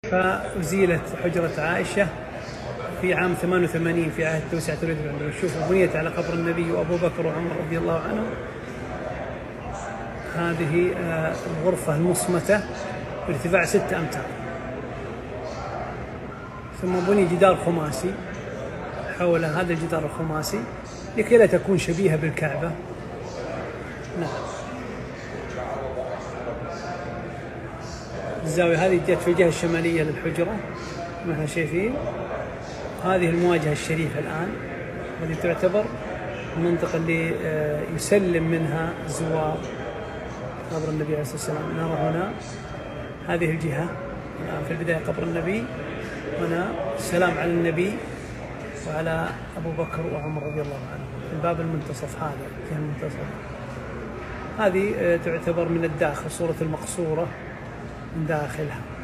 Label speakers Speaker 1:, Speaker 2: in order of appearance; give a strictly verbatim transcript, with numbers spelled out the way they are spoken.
Speaker 1: فأزيلت حجرة عائشة في عام ثمانية وثمانين في عهد توسعة الوليد بن عبد الله. شوفوا بنيت على قبر النبي وأبو بكر وعمر رضي الله عنهم. هذه الغرفة المصمتة بارتفاع ستة أمتار. ثم بني جدار خماسي حول هذا الجدار الخماسي لكي لا تكون شبيهة بالكعبة. نعم. الزاوية هذه جت في الجهة الشمالية للحجرة ما احنا شايفين. هذه المواجهة الشريفة الآن، هذه تعتبر المنطقة اللي يسلم منها الزوار قبر النبي عليه الصلاة والسلام. نرى هنا هذه الجهة الآن في البداية قبر النبي، هنا السلام على النبي وعلى أبو بكر وعمر رضي الله عنهم. الباب المنتصف هذا الجهة المنتصف هذه تعتبر من الداخل صورة المقصورة من داخلها.